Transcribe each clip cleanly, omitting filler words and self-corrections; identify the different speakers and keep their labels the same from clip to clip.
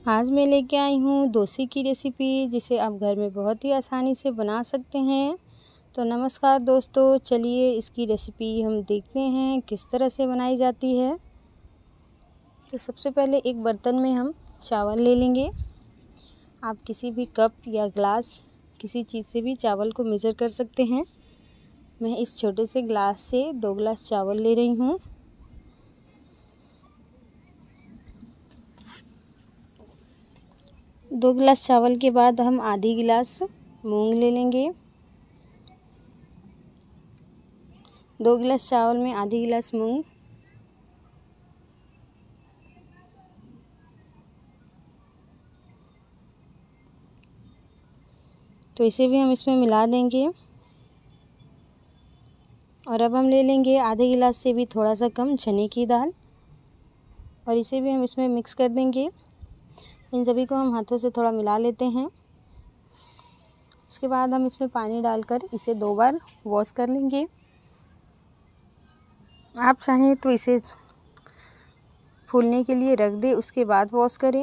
Speaker 1: आज मैं लेके आई हूँ डोसे की रेसिपी, जिसे आप घर में बहुत ही आसानी से बना सकते हैं। तो नमस्कार दोस्तों, चलिए इसकी रेसिपी हम देखते हैं किस तरह से बनाई जाती है। तो सबसे पहले एक बर्तन में हम चावल ले लेंगे। आप किसी भी कप या ग्लास किसी चीज़ से भी चावल को मेज़र कर सकते हैं। मैं इस छोटे से ग्लास से 2 ग्लास चावल ले रही हूँ। दो गिलास चावल के बाद हम आधी गिलास मूंग ले लेंगे। 2 गिलास चावल में आधी गिलास मूंग। तो इसे भी हम इसमें मिला देंगे। और अब हम ले लेंगे आधे गिलास से भी थोड़ा सा कम चने की दाल, और इसे भी हम इसमें मिक्स कर देंगे। इन सभी को हम हाथों से थोड़ा मिला लेते हैं। उसके बाद हम इसमें पानी डालकर इसे 2 बार वॉश कर लेंगे। आप चाहें तो इसे फूलने के लिए रख दें, उसके बाद वॉश करें।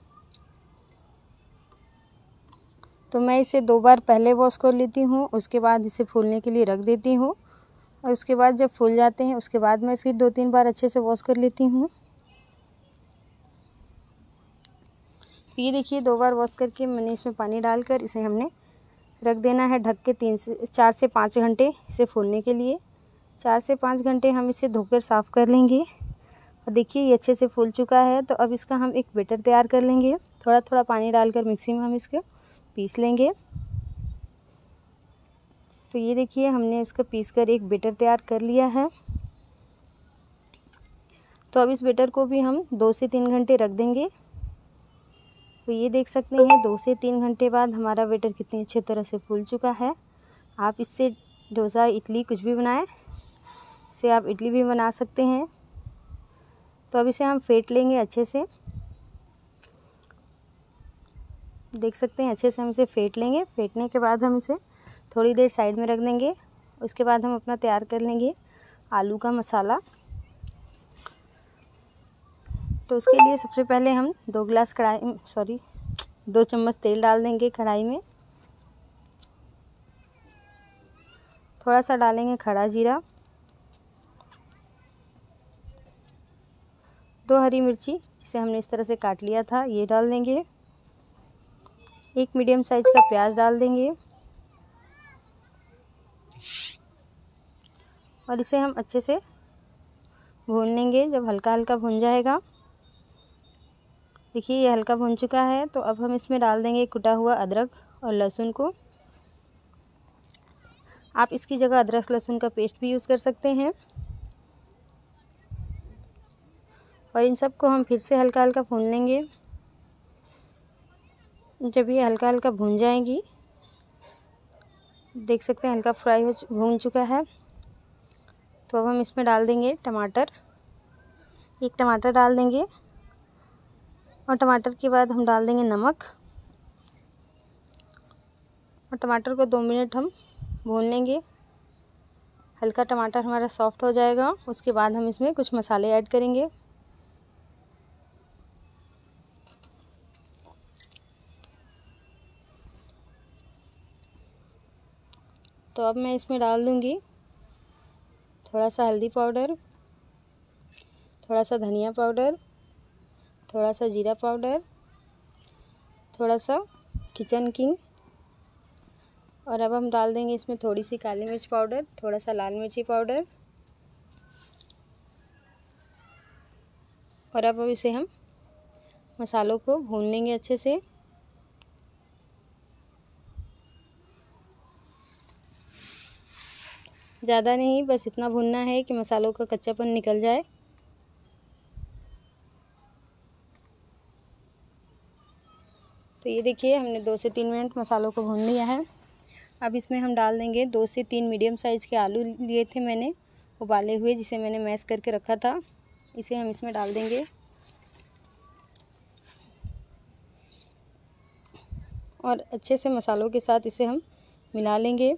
Speaker 1: तो मैं इसे 2 बार पहले वॉश कर लेती हूँ, उसके बाद इसे फूलने के लिए रख देती हूँ, और उसके बाद जब फूल जाते हैं उसके बाद मैं फिर 2-3 बार अच्छे से वॉश कर लेती हूँ। तो ये देखिए 2 बार वॉश करके मैंने इसमें पानी डालकर इसे हमने रख देना है ढक के 4 से 5 घंटे इसे फूलने के लिए। 4 से 5 घंटे हम इसे धोकर साफ़ कर लेंगे। और देखिए ये अच्छे से फूल चुका है। तो अब इसका हम एक बैटर तैयार कर लेंगे। थोड़ा थोड़ा पानी डालकर मिक्सी में हम इसको पीस लेंगे। तो ये देखिए हमने इसको पीस कर एक बैटर तैयार कर लिया है। तो अब इस बैटर को भी हम 2 से 3 घंटे रख देंगे। तो ये देख सकते हैं 2 से 3 घंटे बाद हमारा बैटर कितनी अच्छी तरह से फूल चुका है। आप इससे डोसा, इडली कुछ भी बनाएं, इससे आप इडली भी बना सकते हैं। तो अब इसे हम फेंट लेंगे अच्छे से। देख सकते हैं अच्छे से हम इसे फेंट लेंगे। फेंटने के बाद हम इसे थोड़ी देर साइड में रख देंगे। उसके बाद हम अपना तैयार कर लेंगे आलू का मसाला। तो उसके लिए सबसे पहले हम 2 चम्मच तेल डाल देंगे कढ़ाई में। थोड़ा सा डालेंगे खड़ा जीरा, 2 हरी मिर्ची जिसे हमने इस तरह से काट लिया था ये डाल देंगे। 1 मीडियम साइज का प्याज डाल देंगे, और इसे हम अच्छे से भून लेंगे। जब हल्का हल्का भुन जाएगा, देखिए ये हल्का भुन चुका है, तो अब हम इसमें डाल देंगे कुटा हुआ अदरक और लहसुन को। आप इसकी जगह अदरक लहसुन का पेस्ट भी यूज़ कर सकते हैं। और इन सब को हम फिर से हल्का हल्का भून लेंगे। जब ये हल्का हल्का भून जाएंगी, देख सकते हैं हल्का भून चुका है। तो अब हम इसमें डाल देंगे टमाटर। 1 टमाटर डाल देंगे, और टमाटर के बाद हम डाल देंगे नमक, और टमाटर को 2 मिनट हम भून लेंगे। हल्का टमाटर हमारा सॉफ्ट हो जाएगा, उसके बाद हम इसमें कुछ मसाले ऐड करेंगे। तो अब मैं इसमें डाल दूंगी थोड़ा सा हल्दी पाउडर, थोड़ा सा धनिया पाउडर, थोड़ा सा जीरा पाउडर, थोड़ा सा किचन किंग, और अब हम डाल देंगे इसमें थोड़ी सी काली मिर्च पाउडर, थोड़ा सा लाल मिर्ची पाउडर। और अब इसे हम मसालों को भून लेंगे अच्छे से। ज़्यादा नहीं, बस इतना भूनना है कि मसालों का कच्चापन निकल जाए। तो ये देखिए हमने 2 से 3 मिनट मसालों को भून लिया है। अब इसमें हम डाल देंगे 2 से 3 मीडियम साइज़ के आलू लिए थे मैंने उबाले हुए, जिसे मैंने मैश करके रखा था। इसे हम इसमें डाल देंगे, और अच्छे से मसालों के साथ इसे हम मिला लेंगे।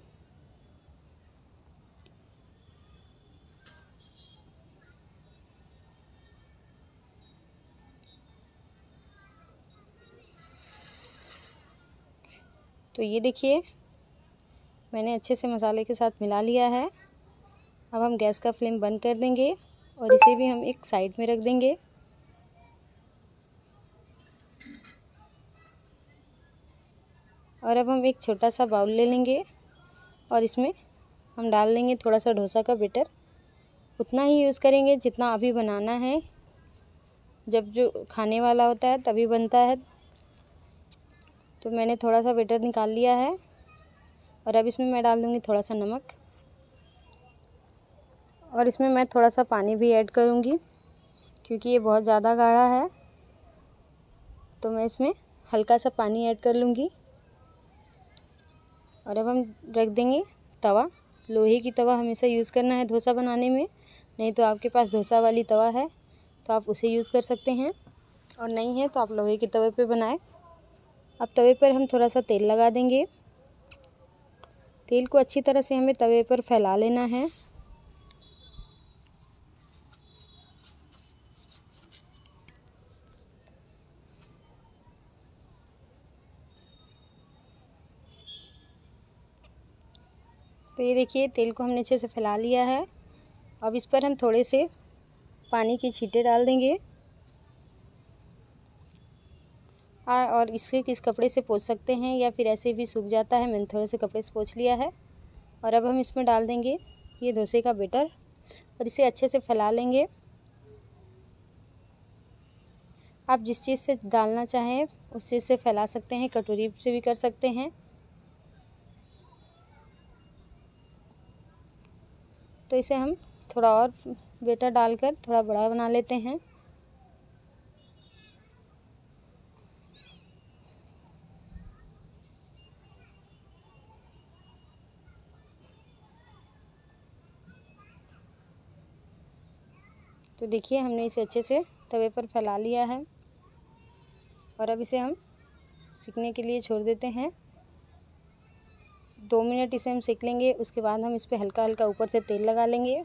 Speaker 1: तो ये देखिए मैंने अच्छे से मसाले के साथ मिला लिया है। अब हम गैस का फ्लेम बंद कर देंगे और इसे भी हम एक साइड में रख देंगे। और अब हम एक छोटा सा बाउल ले लेंगे और इसमें हम डाल देंगे थोड़ा सा डोसा का बैटर। उतना ही यूज़ करेंगे जितना अभी बनाना है, जब जो खाने वाला होता है तभी बनता है। तो मैंने थोड़ा सा बैटर निकाल लिया है और अब इसमें मैं डाल दूँगी थोड़ा सा नमक और इसमें मैं थोड़ा सा पानी भी ऐड करूँगी क्योंकि ये बहुत ज़्यादा गाढ़ा है। तो मैं इसमें हल्का सा पानी ऐड कर लूँगी और अब हम रख देंगे तवा। लोहे की तवा हमेशा यूज़ करना है डोसा बनाने में, नहीं तो आपके पास डोसा वाली तवा है तो आप उसे यूज़ कर सकते हैं, और नहीं है तो आप लोहे के तवे पे बनाएं। अब तवे पर हम थोड़ा सा तेल लगा देंगे। तेल को अच्छी तरह से हमें तवे पर फैला लेना है। तो ये देखिए तेल को हमने अच्छे से फैला लिया है। अब इस पर हम थोड़े से पानी के छींटे डाल देंगे और इसे किस कपड़े से पोंछ सकते हैं या फिर ऐसे भी सूख जाता है। मैंने थोड़े से कपड़े से पोंछ लिया है। और अब हम इसमें डाल देंगे ये डोसे का बैटर और इसे अच्छे से फैला लेंगे। आप जिस चीज़ से डालना चाहें उस चीज़ से फैला सकते हैं, कटोरी से भी कर सकते हैं। तो इसे हम थोड़ा और बैटर डालकर थोड़ा बड़ा बना लेते हैं। तो देखिए हमने इसे अच्छे से तवे पर फैला लिया है और अब इसे हम सिकने के लिए छोड़ देते हैं। 2 मिनट इसे हम सेक लेंगे। उसके बाद हम इस पर हल्का हल्का ऊपर से तेल लगा लेंगे।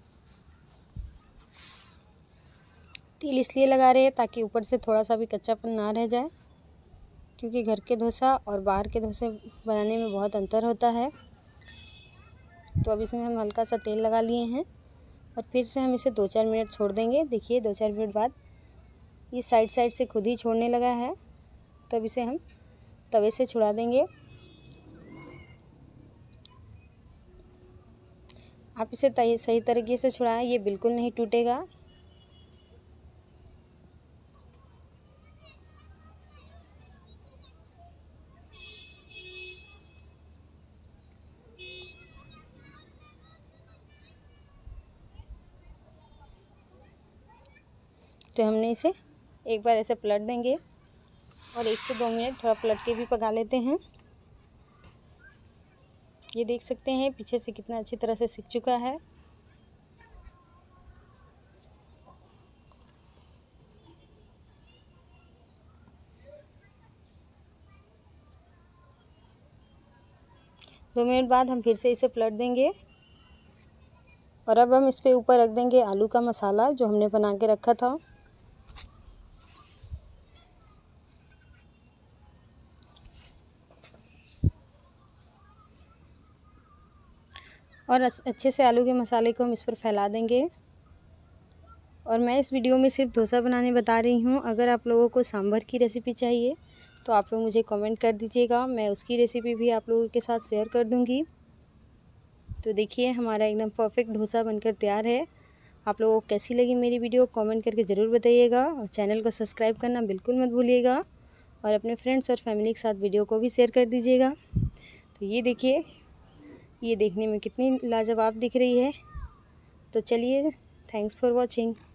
Speaker 1: तेल इसलिए लगा रहे हैं ताकि ऊपर से थोड़ा सा भी कच्चापन ना रह जाए, क्योंकि घर के डोसा और बाहर के डोसे बनाने में बहुत अंतर होता है। तो अब इसमें हम हल्का सा तेल लगा लिए हैं और फिर से हम इसे 2-4 मिनट छोड़ देंगे। देखिए 2-4 मिनट बाद ये साइड से खुद ही छोड़ने लगा है। तो अब इसे हम तवे से छुड़ा देंगे। आप इसे सही तरीके से छुड़ाएं, ये बिल्कुल नहीं टूटेगा। तो हमने इसे एक बार ऐसे पलट देंगे और 1 से 2 मिनट थोड़ा पलट के भी पका लेते हैं। ये देख सकते हैं पीछे से कितना अच्छी तरह से सिक चुका है। दो मिनट बाद हम फिर से इसे पलट देंगे और अब हम इस पे ऊपर रख देंगे आलू का मसाला जो हमने बना के रखा था। और अच्छे से आलू के मसाले को हम इस पर फैला देंगे। और मैं इस वीडियो में सिर्फ डोसा बनाने बता रही हूँ। अगर आप लोगों को सांभर की रेसिपी चाहिए तो आप लोग मुझे कमेंट कर दीजिएगा, मैं उसकी रेसिपी भी आप लोगों के साथ शेयर कर दूँगी। तो देखिए हमारा एकदम परफेक्ट डोसा बनकर तैयार है। आप लोगों को कैसी लगी मेरी वीडियो कमेंट करके ज़रूर बताइएगा और चैनल को सब्सक्राइब करना बिल्कुल मत भूलिएगा और अपने फ्रेंड्स और फैमिली के साथ वीडियो को भी शेयर कर दीजिएगा। तो ये देखिए ये देखने में कितनी लाजवाब दिख रही है। तो चलिए, थैंक्स फॉर वॉचिंग।